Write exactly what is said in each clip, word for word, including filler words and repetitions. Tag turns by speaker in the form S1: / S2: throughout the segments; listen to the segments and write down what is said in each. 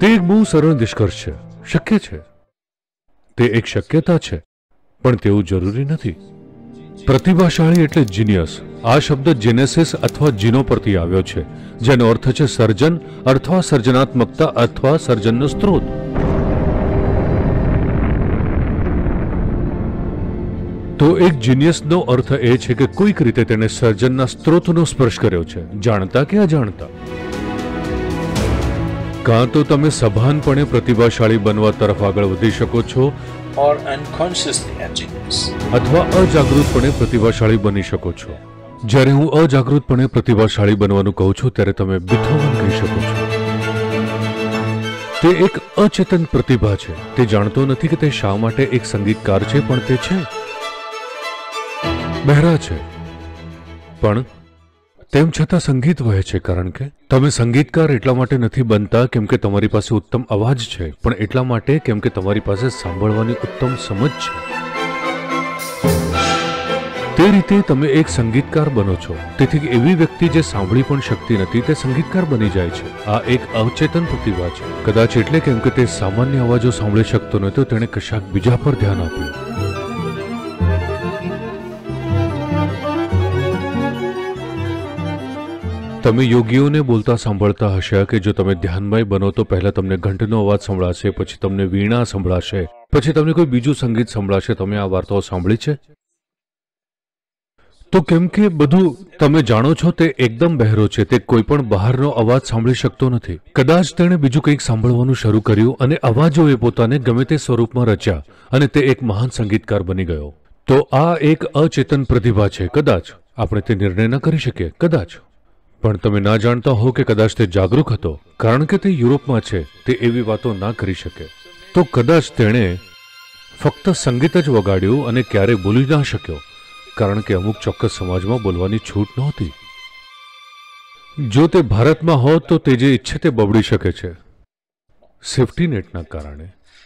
S1: તે એક બહુ સરળ નિષ્કર્ષ છે, શક્ય છે, તે એક શક્યતા છે, પણ તેવું જરૂરી નથી. પ્રતિભાશાળી એટલે જીનિયસ. આ શબ્દ જેનેસિસ અથવા જીનો પરથી આવ્યો છે, જેનો અર્થ છે સર્જન અથવા સર્જનાત્મકતા અથવા સર્જનનો સ્ત્રોત. તો એક જીનિયસનો અર્થ એ છે કે કોઈક રીતે તેણે સર્જનના સ્ત્રોતનો સ્પર્શ કર્યો છે, જાણતા કે અજાણતા. કાં તો તમે સભાનપણે પ્રતિભાશાળી બનવા તરફ આગળ વધી શકો છો,
S2: or unconsciously a genius.
S1: અથવા અજાગૃતપણે પ્રતિભાશાળી બની શકો છો. જ્યારે હું અજાગૃતપણે પ્રતિભાશાળી બનવાનું કહું છું ત્યારે તમે બીથોવન કહી શકો છો. તે એક અચેતન પ્રતિભા છે. તે જાણતો નથી કે તે શા માટે એક સંગીતકાર છે, પણ તે છે. બહેરા છે, પણ તેમ છતાં સંગીત વહે છે, કારણ કે તમે સંગીતકાર એટલા માટે નથી બનતા કેમ કે તમારી પાસે ઉત્તમ અવાજ છે, પણ એટલા માટે કેમ કે તમારી પાસે સાંભળવાની ઉત્તમ સમજ છે. તે રીતે તમે એક સંગીતકાર બનો છો. તેથી એવી વ્યક્તિ જે સાંભળી પણ શકતી નથી તે સંગીતકાર બની જાય છે. આ એક અવચેતન પ્રતિભા છે. કદાચ એટલે કેમ કે તે સામાન્ય અવાજો સાંભળી શકતો નહોતો, તેણે કશાક બીજા પર ધ્યાન આપ્યું. તમે યોગીઓને બોલતા સાંભળતા હશે કે જો તમે ધ્યાનમય બનો તો પહેલા તમને ઘંટનો અવાજ સંભળાશે, પછી તમને વીણા સંભળાશે, પછી તમને કોઈ બીજું સંગીત સંભળાશે. તમે આ વાર્તાઓ સાંભળી છે? તો કેમ કે બધું તમે જાણો છો તે એકદમ બહેરો છે. તે કોઈ પણ બહારનો અવાજ સાંભળી શકતો નથી. કદાચ તેણે બીજું કંઈક સાંભળવાનું શરૂ કર્યું અને અવાજોએ પોતાને ગમે તે સ્વરૂપમાં રચ્યા અને તે એક મહાન સંગીતકાર બની ગયો. તો આ એક અચેતન પ્રતિભા છે. કદાચ આપણે તે નિર્ણય ન કરી શકીએ, કદાચ. પણ તમે ના જાણતા હો કે કદાચ તે જાગૃત હતો, કારણ કે તે યુરોપમાં છે. તે એવી વાતો ના કરી શકે. તો કદાચ તેણે ફક્ત સંગીત જ વગાડ્યું અને ક્યારેય બોલી ના શક્યો, કારણ કે અમુક ચોક્કસ સમાજમાં બોલવાની છૂટ નહોતી. જો તે ભારતમાં હોત તો તે જે ઈચ્છે તે બબડી શકે છે, સેફટી નેટના કારણે.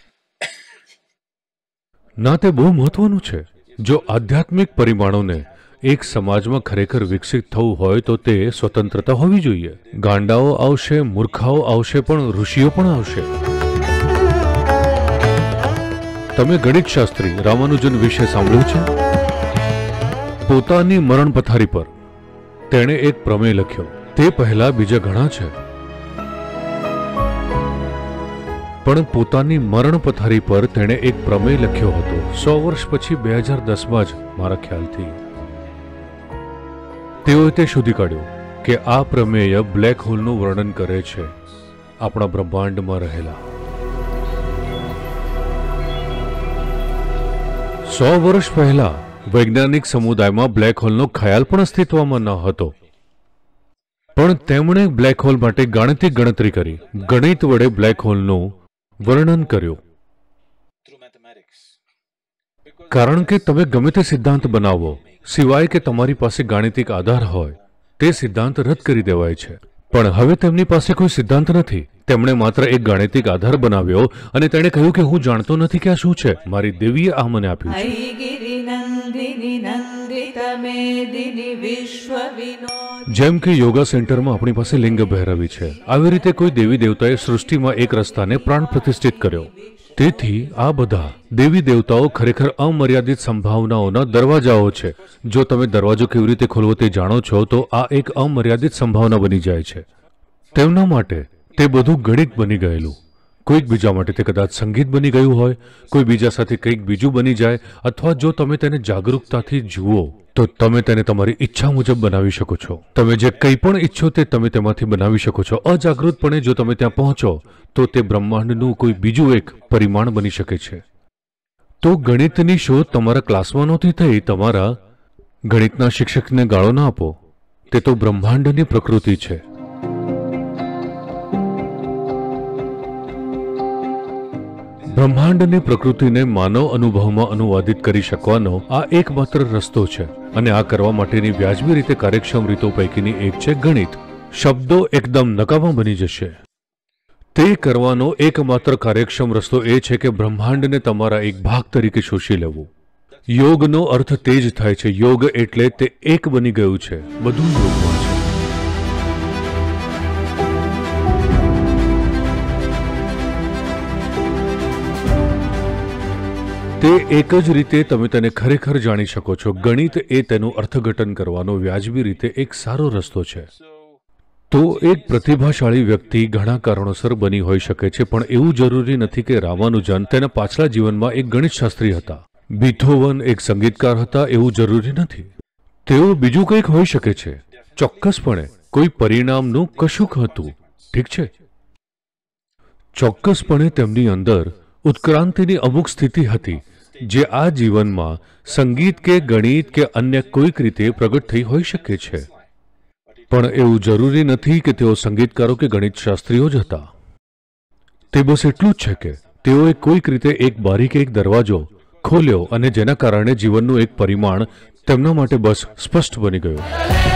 S1: ના, તે બહુ મહત્વનું છે. જો આધ્યાત્મિક પરિમાણોને એક સમાજમાં ખરેખર વિકસિત થવું હોય તો તે સ્વતંત્રતા હોવી જોઈએ. ગાંડાઓ આવશે, મૂર્ખાઓ આવશે, પણ ઋષિઓ પણ આવશે. તમે ગણિતશાસ્ત્રી રામાનુજન વિશે સાંભળ્યું છે? પોતાની મરણ પથારી પર તેણે એક પ્રમેય લખ્યો. તે પહેલા બીજા ઘણા છે, પણ પોતાની મરણ પથારી પર તેણે એક પ્રમેય લખ્યો હતો. સો વર્ષ પછી બે હજાર દસમાં જ મારા ખ્યાલથી તેઓએ તે શોધી કાઢ્યું કે આ પ્રમેય બ્લેક હોલનું વર્ણન કરે છે, આપણા બ્રહ્માંડમાં રહેલા. સો વર્ષ પહેલા વૈજ્ઞાનિક સમુદાયમાં બ્લેક હોલનો ખ્યાલ પણ અસ્તિત્વમાં ન હતો, પણ તેમણે બ્લેક હોલ માટે ગાણિતિક ગણતરી કરી, ગણિત વડે બ્લેક હોલનું વર્ણન કર્યું. કારણ કે તમે ગમે તે સિદ્ધાંત બનાવો, સિવાય કે તમારી પાસે ગાણિતિક આધાર હોય, તે સિદ્ધાંત રદ કરી દેવાય છે. પણ હવે તેમની પાસે કોઈ સિદ્ધાંત નથી. તેમણે માત્ર એક ગાણિતિક આધાર બનાવ્યો અને તેણે કહ્યું કે હું જાણતો નથી કે આ શું છે, મારી દેવીએ આ મને આપ્યું છે. જેમ કે યોગા સેન્ટરમાં આપણી પાસે લિંગ ભૈરવી છે, આવી રીતે કોઈ દેવી દેવતાએ સૃષ્ટિમાં એક રસ્તાને પ્રાણ પ્રતિષ્ઠિત કર્યો. તેથી આ બધા દેવી દેવતાઓ ખરેખર અમર્યાદિત સંભાવનાઓના દરવાજાઓ છે. જો તમે દરવાજો કેવી રીતે ખોલવો તે જાણો છો તો આ એક અમર્યાદિત સંભાવના બની જાય છે. તેમના માટે તે બધું ગણિત બની ગયેલું. કોઈક બીજા માટે તે કદાચ સંગીત બની ગયું હોય, કોઈ બીજા સાથે કંઈક બીજું બની જાય, અથવા જો તમે તેને જાગૃતતાથી જુઓ તો તમે તેને તમારી ઈચ્છા મુજબ બનાવી શકો છો. તમે જે કંઈ પણ ઈચ્છો તે તમે તેમાંથી બનાવી શકો છો. અજાગૃતપણે જો તમે ત્યાં પહોંચો તો તે બ્રહ્માંડનું કોઈ બીજું એક પરિમાણ બની શકે છે. તો ગણિતની શોધ તમારા ક્લાસમાં નહોતી થઈ. તમારા ગણિતના શિક્ષકને ગાળો ના આપો. તે તો બ્રહ્માંડની પ્રકૃતિ છે. બ્રહ્માંડની પ્રકૃતિને માનવ અનુભવમાં અનુવાદિત કરી શકવાનો આ એકમાત્ર રસ્તો છે, અને આ કરવા માટેની વ્યાજબી રીતે કાર્યક્ષમ રીતો પૈકીની એક છે ગણિત. શબ્દો એકદમ નકામા બની જશે. તે કરવાનો એકમાત્ર કાર્યક્ષમ રસ્તો એ છે કે બ્રહ્માંડને તમારા એક ભાગ તરીકે શોષી લેવું. યોગનો અર્થ તે જ થાય છે. યોગ એટલે તે એક બની ગયું છે, બધું યોગમાં છે. તે એક જ રીતે તમે તેને ખરેખર જાણી શકો છો. ગણિત એ તેનું અર્થઘટન કરવાનો વ્યાજબી રીતે એક સારો રસ્તો છે. તો એક પ્રતિભાશાળી વ્યક્તિ ઘણા કારણોસર બની હોઈ શકે છે, પણ એવું જરૂરી નથી કે રામાનુજન તેના પાછલા જીવનમાં એક ગણિતશાસ્ત્રી હતા. બીથોવન એક સંગીતકાર હતા એવું જરૂરી નથી. તેઓ બીજું કંઈક હોઈ શકે છે. ચોક્કસપણે કોઈ પરિણામનું કશુંક હતું. ઠીક છે, ચોક્કસપણે તેમની અંદર ઉત્ક્રાંતિની અમુક સ્થિતિ હતી જે આ જીવનમાં સંગીત કે ગણિત કે અન્ય કોઈક રીતે પ્રગટ થઈ હોઈ શકે છે. પણ એવું જરૂરી નથી કે તેઓ સંગીતકારો કે ગણિતશાસ્ત્રીઓ જ હતા. તે બસ એટલું જ છે કે તેઓએ કોઈક રીતે એક બારી કે એક દરવાજો ખોલ્યો અને જેના કારણે જીવનનું એક પરિમાણ તેમના માટે બસ સ્પષ્ટ બની ગયું.